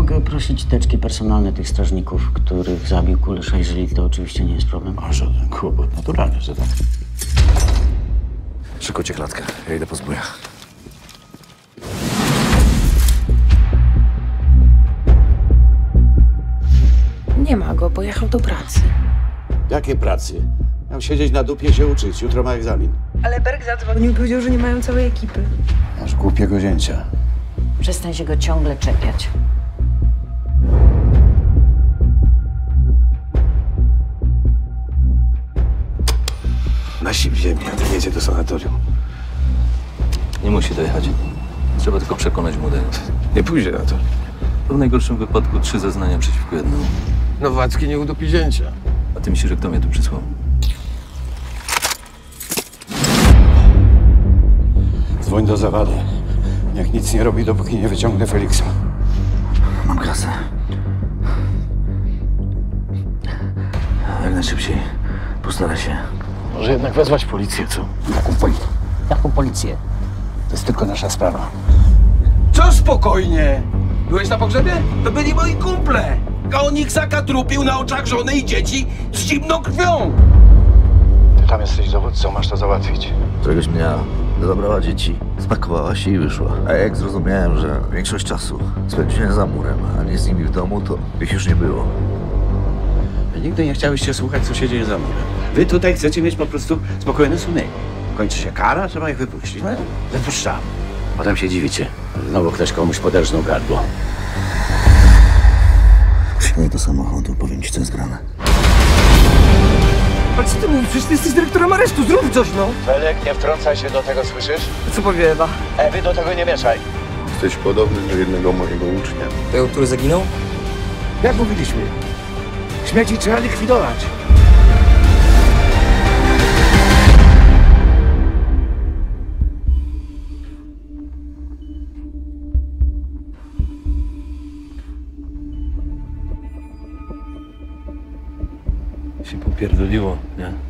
Mogę prosić teczki personalne tych strażników, których zabił Kulesza, jeżeli to oczywiście nie jest problem. A żaden kłopot, naturalnie, że tak. Szykujcie klatkę, ja idę po zbója. Nie ma go, pojechał do pracy. Jakie pracy? Miał siedzieć na dupie, się uczyć. Jutro ma egzamin. Ale Berg zadzwonił i powiedział, że nie mają całej ekipy. Masz głupiego zięcia. Przestań się go ciągle czepiać. Na sił ziemi, a ty jedzie do sanatorium. Nie musi dojechać. Trzeba tylko przekonać młodego. Nie pójdzie na to. W najgorszym wypadku 3 zeznania przeciwko jednemu. Nowacki nie udupi zięcia. A ty myślisz, że kto mnie tu przysłał? Dzwoń do Zawady. Niech nic nie robi, dopóki nie wyciągnę Feliksa. Mam kasę. Jak najszybciej. Postaraj się. Może jednak wezwać policję, co? Jaką policję? To jest tylko nasza sprawa. Co spokojnie? Byłeś na pogrzebie? To byli moi kumple. Kaoniksaka trupił na oczach żony i dzieci z zimną krwią. Ty tam jesteś dowódcą, masz to załatwić. Któregoś dnia zabrała dzieci, spakowała się i wyszła. A jak zrozumiałem, że większość czasu spędziłem za murem, a nie z nimi w domu, to ich już nie było. Wy nigdy nie chciałyście słuchać, co się dzieje za murem. Wy tutaj chcecie mieć po prostu spokojne sumienie. Kończy się kara, trzeba ich wypuścić. No, wypuszczam. Potem się dziwicie. Znowu ktoś komuś poderżnął gardło. Wsiadaj do samochodu, powiem ci, co jest grane. Ale co ty mówisz? Przecież ty jesteś dyrektorem aresztu, zrób coś, no. Felek, nie wtrącaj się do tego, słyszysz? Co powie Ewa? Ewy, do tego nie mieszaj. Jesteś podobny do jednego mojego ucznia. Tego, który zaginął? Jak mówiliśmy? Śmieci trzeba likwidować. Się popierdoliło, nie?